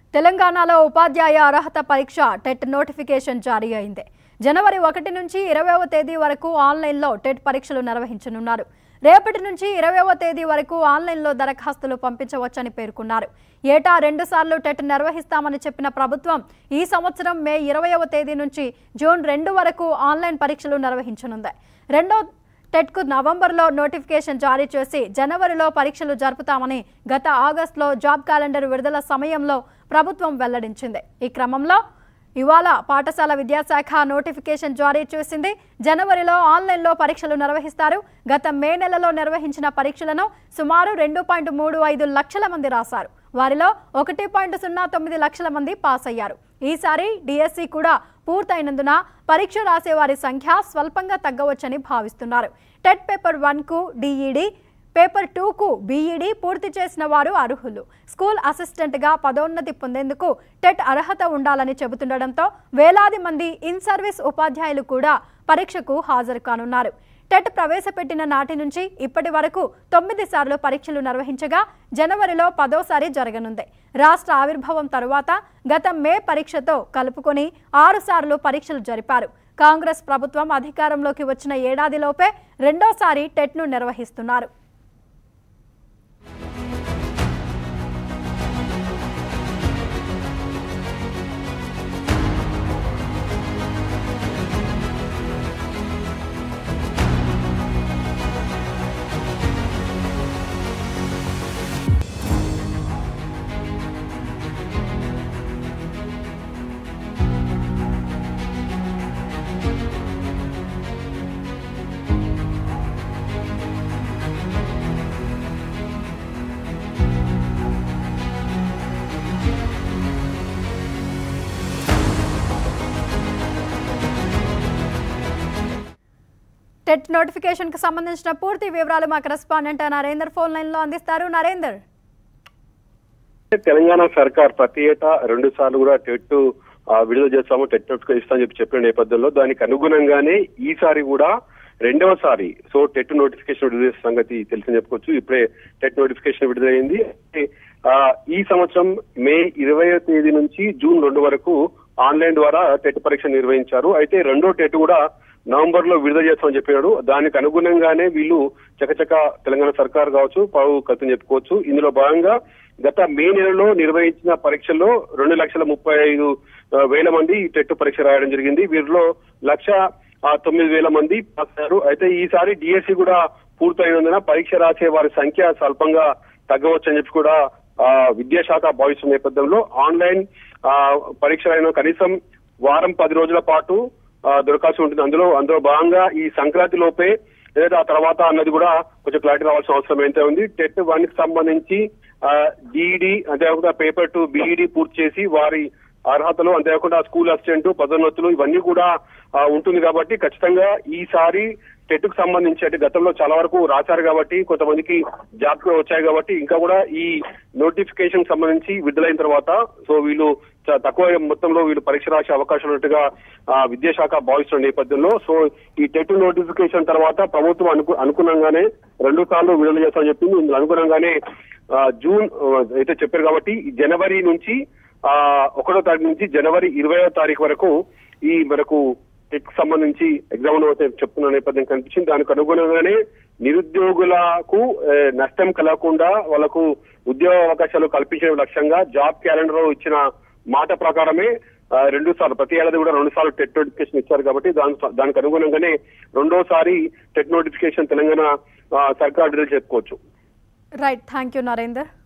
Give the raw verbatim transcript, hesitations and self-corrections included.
తెలంగాణలో ఉపాధ్యాయ అర్హత పరీక్ష టెట్ నోటిఫికేషన్ జారీ అయింది. జనవరి ఒకటి నుంచి ఇరవైవ తేదీ వరకు ఆన్లైన్లో టెట్ పరీక్షలు నిర్వహించనున్నారు. రేపటి నుంచి ఇరవైవ తేదీ వరకు ఆన్లైన్లో దరఖాస్తులు పంపించవచ్చని పేర్కొన్నారు. ఏటా రెండు సార్లు టెట్ నిర్వహిస్తామని చెప్పిన ప్రభుత్వం ఈ సంవత్సరం మే ఇరవైవ తేదీ నుంచి జూన్ రెండు వరకు ఆన్లైన్ పరీక్షలు నిర్వహించనుంది. రెండో టెట్కు నవంబర్లో నోటిఫికేషన్ జారీ చేసి జనవరిలో పరీక్షలు జరుపుతామని గత ఆగస్టులో జాబ్ క్యాలెండర్ విడుదల సమయంలో ప్రభుత్వం వెల్లడించింది. ఈ క్రమంలో ఇవాళ పాఠశాల విద్యాశాఖ నోటిఫికేషన్ జారీ చేసింది. జనవరిలో ఆన్లైన్లో పరీక్షలు నిర్వహిస్తారు. గత మే నెలలో నిర్వహించిన పరీక్షలను సుమారు రెండు పాయింట్ మూడు ఐదు లక్షల మంది రాశారు. వారిలో ఒకటి పాయింట్ సున్నా తొమ్మిది లక్షల మంది పాస్ అయ్యారు. ఈసారి డిఎస్సి కూడా పూర్తయినందున పరీక్ష రాసే వారి సంఖ్య స్వల్పంగా తగ్గవచ్చని భావిస్తున్నారు. టెట్ పేపర్ వన్ కు డిఈడి, పేపర్ టూ కు బీఈడి పూర్తి చేసిన వారు అర్హులు. స్కూల్ అసిస్టెంట్గా పదోన్నతి పొందేందుకు టెట్ అర్హత ఉండాలని చెబుతుండటంతో వేలాది మంది ఇన్ సర్వీస్ ఉపాధ్యాయులు కూడా పరీక్షకు హాజరు కానున్నారు. టెట్ ప్రవేశపెట్టిన నాటి నుంచి ఇప్పటి వరకు తొమ్మిది సార్లు పరీక్షలు నిర్వహించగా జనవరిలో పదోసారి జరగనుంది. రాష్ట్ర ఆవిర్భావం తరువాత గత మే పరీక్షతో కలుపుకొని ఆరు సార్లు పరీక్షలు జరిపారు. కాంగ్రెస్ ప్రభుత్వం అధికారంలోకి వచ్చిన ఏడాదిలోపే రెండోసారి టెట్ను నిర్వహిస్తున్నారు. టెట్ నోటిఫికేషన్ కు సంబంధించిన పూర్తి వివరాలు మా కరెస్పాండెంట్ నరేందర్ ఫోన్ లైన్ లో అందిస్తారు. నరేందర్, తెలంగాణ సర్కార్ ప్రతి ఏటా రెండు సార్లు కూడా టెట్ విడుదల చేస్తాము, టెట్ నోటిఫికేషన్ ఇస్తామని చెప్పి చెప్పిన నేపథ్యంలో దానికి అనుగుణంగానే ఈసారి కూడా రెండవసారి సో టెట్ నోటిఫికేషన్ విడుదల చేసే సంగతి తెలిసి చెప్పుకోవచ్చు. ఇప్పుడే టెట్ నోటిఫికేషన్ విడుదలైంది. ఈ సంవత్సరం మే ఇరవైవ తేదీ నుంచి జూన్ రెండు వరకు ఆన్లైన్ ద్వారా టెట్ పరీక్ష నిర్వహించారు. అయితే రెండో టెట్ కూడా నవంబర్ లో విడుదల చేస్తామని చెప్పినాడు. దానికి అనుగుణంగానే వీళ్ళు చకచక తెలంగాణ సర్కార్ కావచ్చు పావు కథని చెప్పుకోవచ్చు. ఇందులో భాగంగా గత మే నెలలో నిర్వహించిన పరీక్షల్లో రెండు లక్షల ముప్పై ఐదు వేల మంది టెట్ పరీక్ష రాయడం జరిగింది. వీరిలో లక్ష తొమ్మిది వేల మంది పాస్ అయ్యారు. అయితే ఈసారి డిఎస్సి కూడా పూర్తయినందున పరీక్ష రాసే వారి సంఖ్య స్వల్పంగా తగ్గవచ్చని చెప్పి కూడా విద్యాశాఖ భావిస్తున్న నేపథ్యంలో ఆన్లైన్ పరీక్ష అయిన కనీసం వారం పది రోజుల పాటు దొరకాల్సి ఉంటుంది. అందులో అందులో భాగంగా ఈ సంక్రాంతి లోపే లేదా ఆ తర్వాత అన్నది కూడా కొంచెం క్లారిటీ రావాల్సిన అవసరం అయితే ఉంది. టెట్ వన్ కి సంబంధించి డిఈడి అంతేకాకుండా పేపర్ టూ బీఈడి పూర్తి చేసి వారి అర్హతలు అంతేకాకుండా స్కూల్ అసిస్టెంట్ పదోన్నతులు ఇవన్నీ కూడా ఉంటుంది కాబట్టి ఖచ్చితంగా ఈసారి టెట్ కు సంబంధించి అంటే గతంలో చాలా వరకు రాశారు కాబట్టి కొంతమందికి జాబ్ కూడా వచ్చాయి కాబట్టి ఇంకా కూడా ఈ నోటిఫికేషన్ సంబంధించి విడుదలైన తర్వాత సో వీళ్ళు తక్కువ మొత్తంలో వీళ్ళు పరీక్ష రాసే అవకాశం ఉన్నట్టుగా విద్యాశాఖ భావిస్తున్న నేపథ్యంలో సో ఈ టెట్ నోటిఫికేషన్ తర్వాత ప్రభుత్వం అనుకు అనుగుణంగానే రెండు సార్లు విడుదల చేస్తామని చెప్పింది. ఇందులో అనుగుణంగానే జూన్ అయితే చెప్పారు కాబట్టి జనవరి నుంచి ఆ ఒకటో తారీఖు నుంచి జనవరి ఇరవయో తారీఖు వరకు ఈ మనకు టెట్ సంబంధించి ఎగ్జామ్ చెప్తున్న నేపథ్యం కనిపించింది. దానికి అనుగుణంగానే నిరుద్యోగులకు నష్టం కలగకుండా వాళ్ళకు ఉద్యోగ అవకాశాలు కల్పించే లక్ష్యంగా జాబ్ క్యాలెండర్ లో ఇచ్చిన మాట ప్రకారమే రెండు సార్లు ప్రతి ఏడాది కూడా రెండు సార్లు టెట్ నోటిఫికేషన్ ఇచ్చారు కాబట్టి దాని దానికి అనుగుణంగానే రెండోసారి టెట్ నోటిఫికేషన్ తెలంగాణ సర్కార్ విడుదల చేసుకోవచ్చు. Right, thank you Narender.